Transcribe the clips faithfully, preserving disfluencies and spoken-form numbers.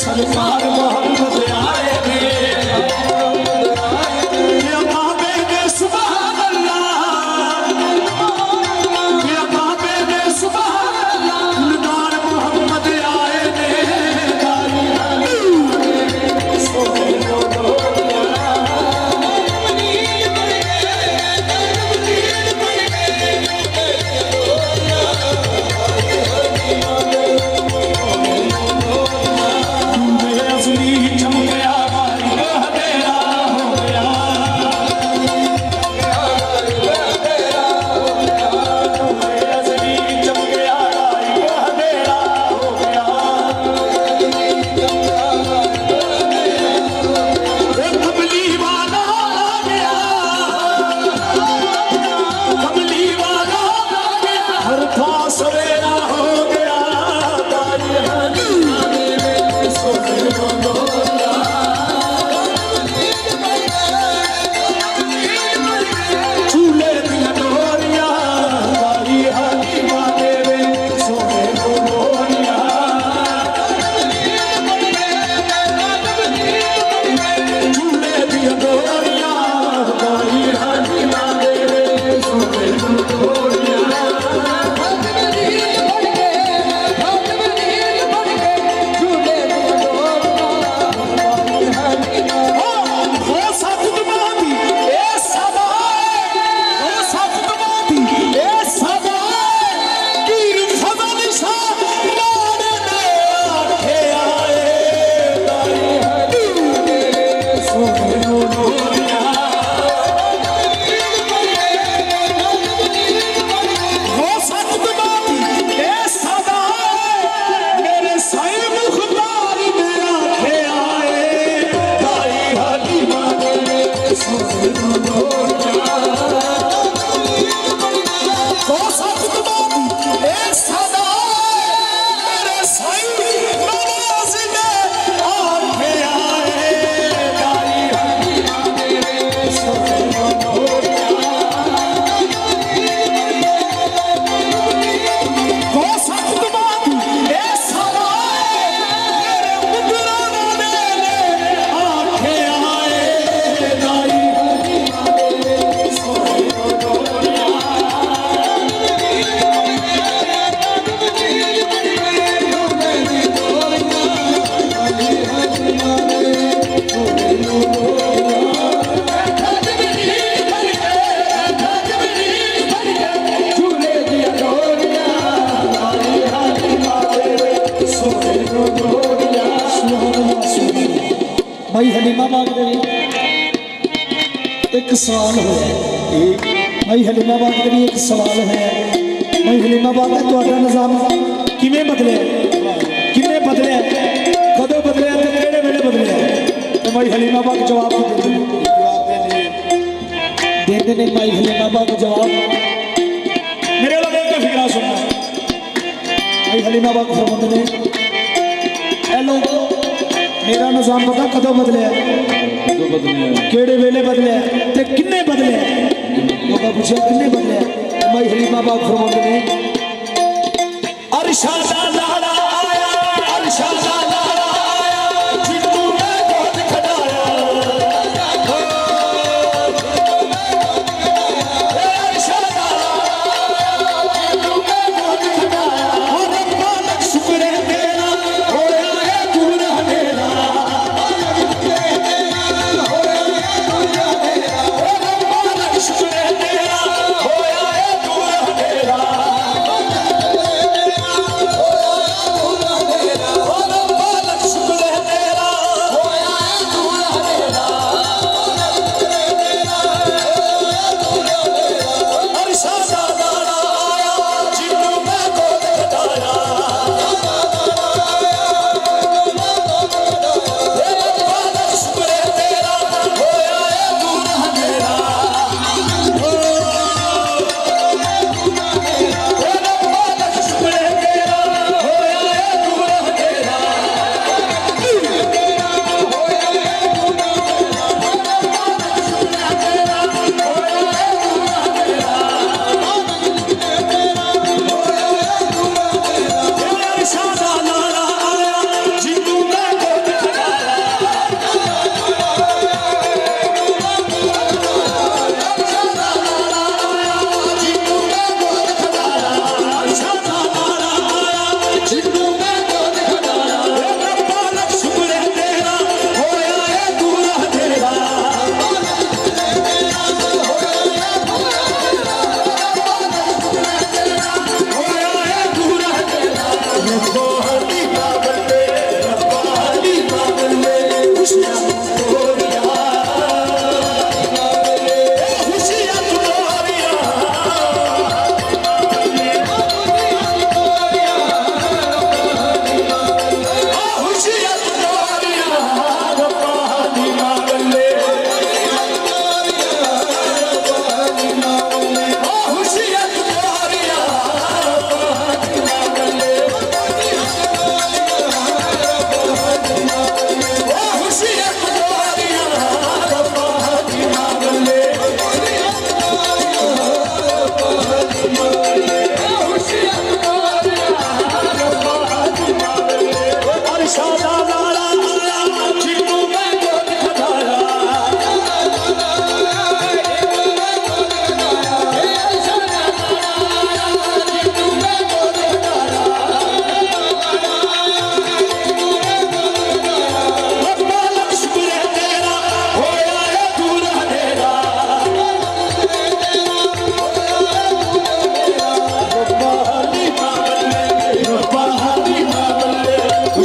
सरकार मोहम्मद आए ने या बाबे ने सुभान अल्लाह या बाबे ने सुभान अल्लाह गुलदार मोहम्मद आए ने सोने लो भाई हलीमा बाग एक सवाल है भाई हलीमा बाग एक सवाल है भाई हलीमा बाग का निजाम किमें बदले किमें बदले कदों बदले तो केड़े वेले बदले तो भाई हलीमा बाग जवाब देते ने भाई हलीमा बाग जवाब मेरे वाला एक फिक्रा सुनना भाई हलीमा बाग फरमाते ने हेलो मेरा निजाम पता कदों बदले केड़े वेले बदले ते किन्ने बदले वो पूछे किन्ने बदले भाई हलीमा बाग फरमाते ने अरशा दा लाला आया अरशा दा लाला आया जिन्नू मैं बहुत खड़ाया अरशा दा जिन्नू मैं बहुत खड़ाया और रब्बा लख शुक्र है तेरा होया है पूरा मेरा Oh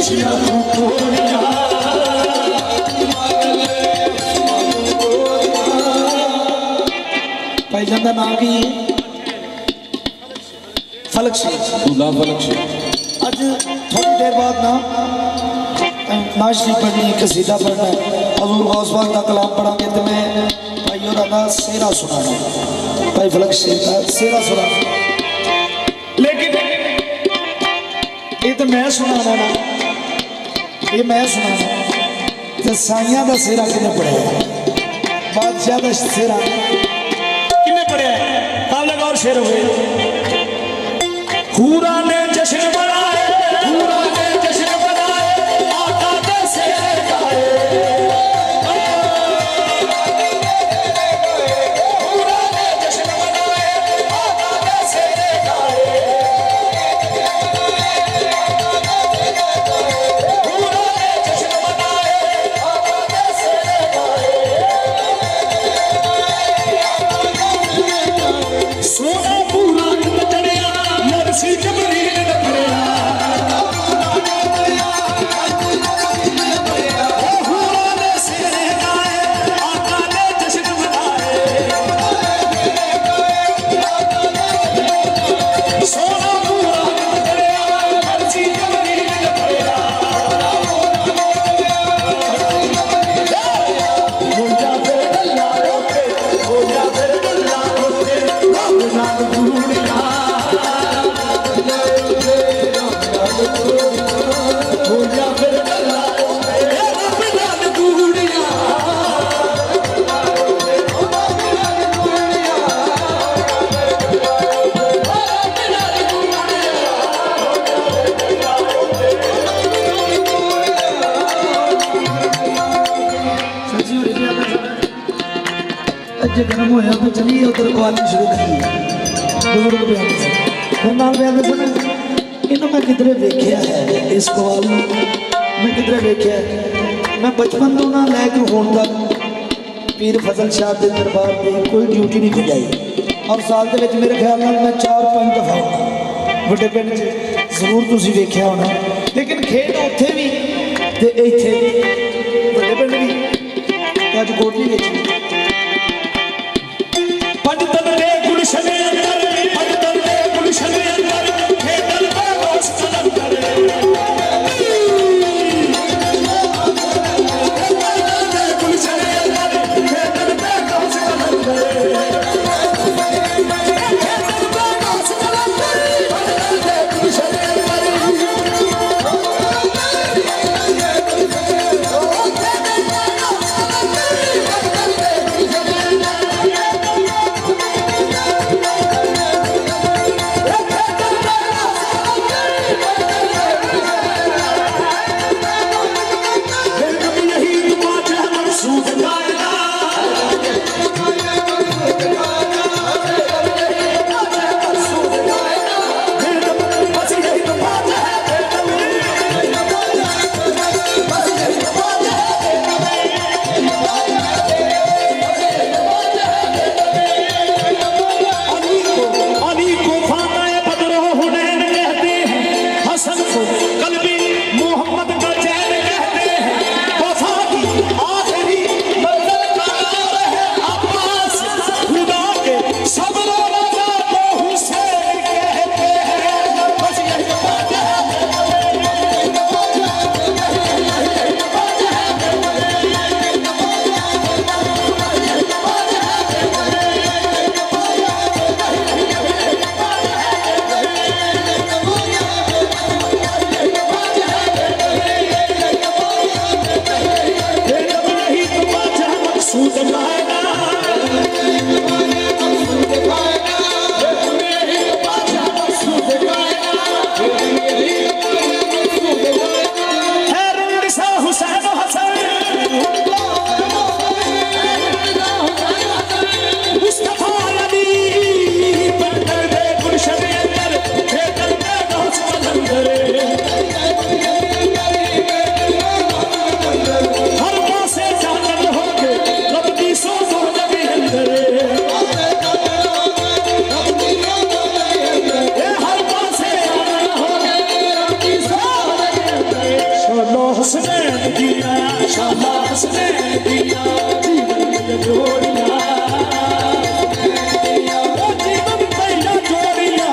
भाईजान का नाम की फलक शेख फलक शेख। अज थोड़ी देर बाद ना नाशरी पढ़नी कसीदा पढ़ना हजूर गौस पाक का कलाम पढ़ा के तो मैं भाई का सेहरा सुनाना भाई फलक शेख का सेहरा सुनाना। लेकिन ये तो मैं सुनाना ना ये मैं सुनाना तो साइया का सेहरा किने पढ़िया बादशाह का सेहरा किने पढ़िया काले और शेर हुए। हूरा ने जश्न मनाए हूरा ने जश्न मनाए आका के सेहरे गाए हूरा ने जश्न मनाए आका के सेहरे गाए हूरा ने जश्न मनाए आका के सेहरे गाए सोना पूरा चढ़िया नरसी जबरील ने पढ़िया हूरा ने सेहरे गाए आका ने जश्न मनाए सोना पूरा चढ़िया नरसी जबरील ने पढ़िया हो जा फिर गल्ला रोके हो जा फिर गल्ला रोके रब नाल गुरूड़िया हो जा फिर गल्ला रोके रब नाल गुरूड़िया सच्ची हो रही अज जन्म होया तो चलिए उधर कवाली शुरू करिए बुजुर्ग बयान से फिर नाल बयान सुन इन्हों मैं किधरे वेख्या है इस कवाल में मैं किधरे वेख्या है। मैं बचपन तो ना लैके होने तक पीर फजल शाह के दरबार में कोई ड्यूटी नहीं बजाई और साल के मेरे ख्याल में मैं चार पाँच दफा बड़े पिंड जरूर तुम वेख्या होना। लेकिन खेल उत्थे भी ते इत्थे बड़े पिंड भी अज कोटली विच पंज तन दे गुलशन अंदर पंज तन दे गुलशन अंदर खेतन पे बस कलंदर गुलशन अंदर खेतन पे बस कलंदर Yeah. शाला हसनैन दिया जीवन में जोड़िया जीवन पहला जोड़िया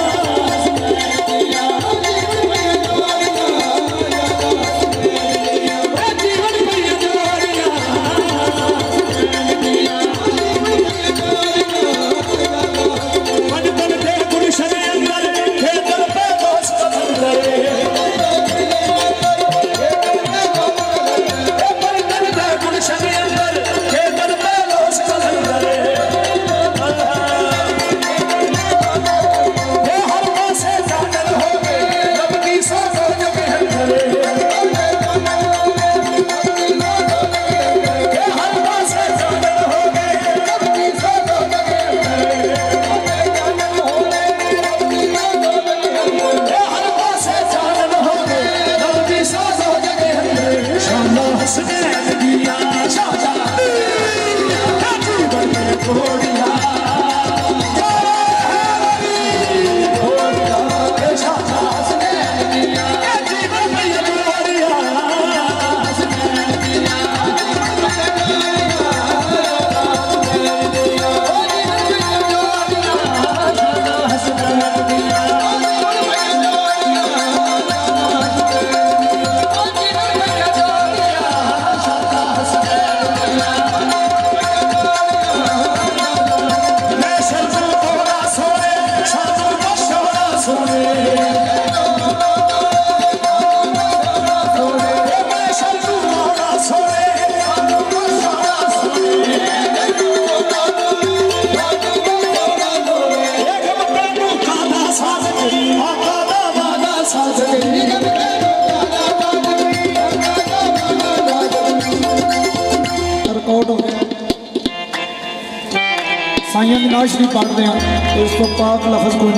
साइयां की नाश नहीं पढ़ते हैं तो इसको पाक लफज कोई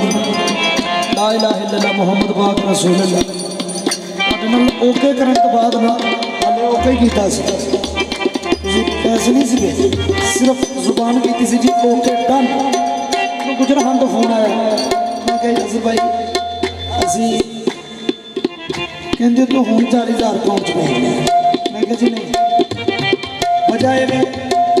नहीं ला इलाहा इल्लल्लाह मुहम्मद पाक रसूल अल्लाह ओके करने तो बाद ना हाले ओके ही किया पैसे नहीं सीगे सिर्फ जुबान की सी जी ओके डन गुजरा हम तो फोन आया मैं कहा असर भाई असी कहते तो हूँ चालीस हज़ार अकाउंट च भेजने मैं कहा जी नहीं वजह है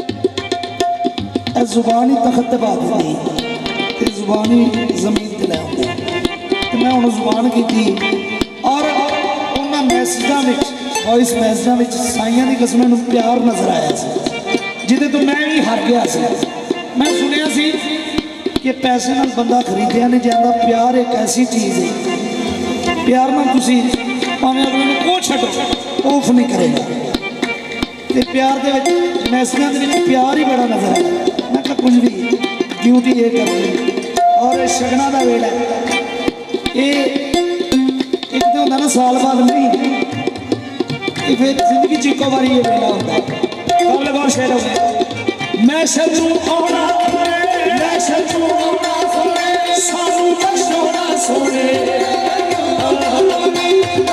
जुबान ही तखत ते बात दी जुबान ही जमीन ते लै आती तो मैं हूँ जुबान की थी और उन्होंने मैसेजा वॉइस मैसेजा साइया की किस्म में प्यार नजर आया जिदे तो मैं भी हार गया सी। मैं सुनिया सी कि पैसे नाल बंदा खरीदिया नहीं जाता प्यार एक ऐसी चीज़ है प्यार ना तुसी भावें अगले को छड्डो औफ नहीं करेगा तो प्यार के मैसेजा के प्यार ही बड़ा नजर आया मैं तो कुछ भी ड्यूटी ये कर रही और शगना का वेला ये एक तो होता ना साल बाद नहीं ये फिर जिंदगी च इको बारी ये वेला होता कल बहुत शेर हो गया मैं शरू आना मैं शरू आना सोने सानू बख्शोना सोने